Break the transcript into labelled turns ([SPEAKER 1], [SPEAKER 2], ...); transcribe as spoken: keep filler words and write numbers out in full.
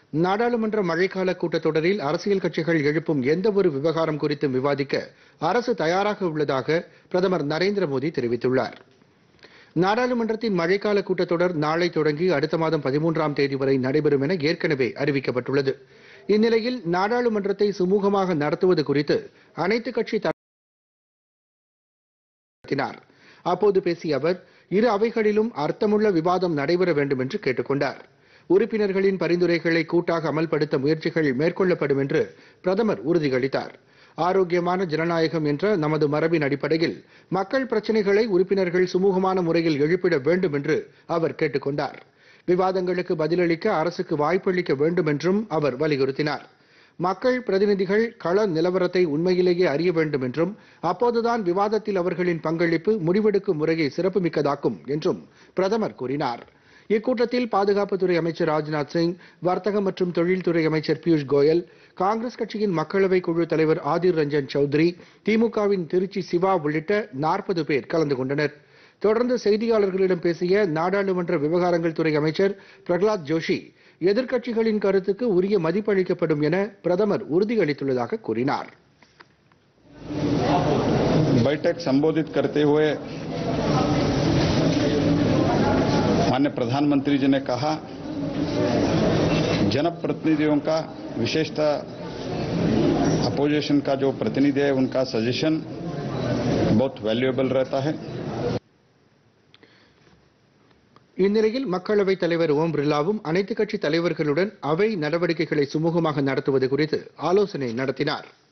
[SPEAKER 1] நாடாளுமன்ற மழைக்கால கூட்டத்தொடரில் அரசியல் கட்சிகள் எழுப்பும் எந்தவொரு விவகாரம் குறித்தும் விவாதிக்க அரசு தயாராக உள்ளதாக பிரதமர் நரேந்திர மோடி தெரிவித்துள்ளார். நாடாளுமன்றத்தின் மழைக்கால கூட்டத்தொடர் நாளை தொடங்கி அடுத்த மாதம் பதிமூன்றாம் தேதி வரை நடைபெறும் என ஏற்கனவே அறிவிக்கப்பட்டுள்ளது. இந்நிலையில் நாடாளுமன்றத்தை சுமூகமாக நடத்துவது குறித்து அனைத்துக் கட்சி நடத்தினார். அப்போது பேசிய அவர், இரு அவைகளிலும் அர்த்தமுள்ள விவாதம் நடைபெற வேண்டும் என்று கேட்டுக் கொண்டார். உறுப்பினர்களின் பரிந்துரைகளை கூட்டாக அமல்படுத்த முயற்சிகள் மேற்கொள்ளப்படும் என்று பிரதமர் உறுதியளித்தார். ஆரோக்கியமான ஜனநாயகம் என்ற நமது மரபின் அடிப்படையில் மக்கள் பிரச்சினைகளை உறுப்பினர்கள் சுமூகமான முறையில் எழுப்பிட வேண்டும் என்று அவர் கேட்டுக் கொண்டார். விவாதங்களுக்கு பதிலளிக்க அரசுக்கு வாய்ப்பளிக்க வேண்டும் என்றும் அவர் வலியுறுத்தினார். மக்கள் பிரதிநிதிகள் கள நிலவரத்தை உண்மையிலேயே அறிய வேண்டும் என்றும் அப்போதுதான் விவாதத்தில் அவர்களின் பங்களிப்பு முடிவெடுக்கும் முறையை சிறப்புமிக்கதாக்கும் என்றும் பிரதமர் கூறினார். இக்கூட்டத்தில் பாதுகாப்புத்துறை அமைச்சர் ராஜ்நாத் சிங், வர்த்தக மற்றும் தொழில்துறை அமைச்சர் பியூஷ் கோயல், காங்கிரஸ் கட்சியின் மக்களவை குழு தலைவர் ஆதிர் ரஞ்சன் சௌத்ரி, திமுகவின் திருச்சி சிவா உள்ளிட்ட நாற்பது பேர் கலந்து கொண்டனர். தொடர்ந்து செய்தியாளர்களிடம் பேசிய நாடாளுமன்ற விவகாரங்கள் துறை அமைச்சர் பிரகலாத் ஜோஷி, எதிர்க்கட்சிகளின் கருத்துக்கு உரிய மதிப்பளிக்கப்படும் என பிரதமர் உறுதியளித்துள்ளதாக கூறினார்.
[SPEAKER 2] बैठक संबोधित करते हुए माननीय प्रधानमंत्री जी ने कहा, जनप्रतिनिधियों का विशेषतः अपोजिशन का जो प्रतिनिधि है उनका सजेशन बहुत वैल्यूएबल रहता है.
[SPEAKER 1] இந்நிலையில் மக்களவைத் தலைவர் ஓம் பிர்லாவும் அனைத்துக் கட்சி தலைவர்களுடன் அவை நடவடிக்கைகளை சுமூகமாக நடத்துவது குறித்து ஆலோசனை நடத்தினார்.